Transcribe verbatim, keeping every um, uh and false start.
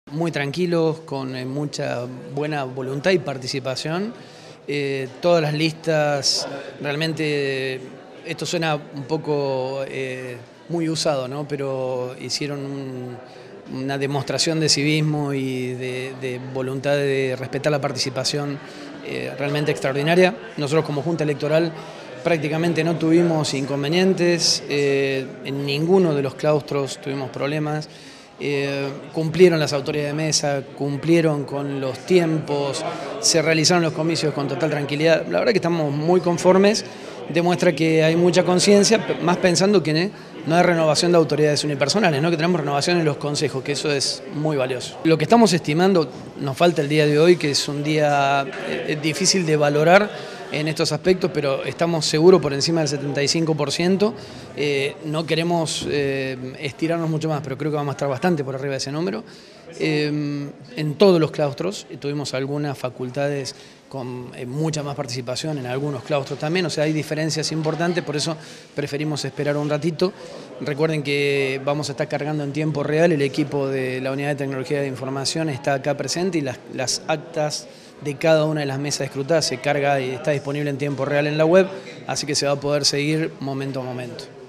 Muy tranquilos, con eh, mucha buena voluntad y participación. Eh, todas las listas, realmente, esto suena un poco eh, muy usado, ¿no? Pero hicieron un, una demostración de civismo y de, de voluntad de respetar la participación eh, realmente extraordinaria. Nosotros como Junta Electoral prácticamente no tuvimos inconvenientes, eh, en ninguno de los claustros tuvimos problemas. Eh, cumplieron las autoridades de mesa, cumplieron con los tiempos, se realizaron los comicios con total tranquilidad. La verdad que estamos muy conformes, demuestra que hay mucha conciencia, más pensando que no hay renovación de autoridades unipersonales, ¿no? Que tenemos renovación en los consejos, que eso es muy valioso. Lo que estamos estimando, nos falta el día de hoy, que es un día eh, difícil de valorar en estos aspectos, pero estamos seguros por encima del setenta y cinco por ciento. Eh, no queremos eh, estirarnos mucho más, pero creo que vamos a estar bastante por arriba de ese número. Eh, en todos los claustros, tuvimos algunas facultades con eh, mucha más participación, en algunos claustros también, o sea, hay diferencias importantes, por eso preferimos esperar un ratito. Recuerden que vamos a estar cargando en tiempo real, el equipo de la Unidad de Tecnología de Información está acá presente y las, las actas de cada una de las mesas escrutadas se carga y está disponible en tiempo real en la web, así que se va a poder seguir momento a momento.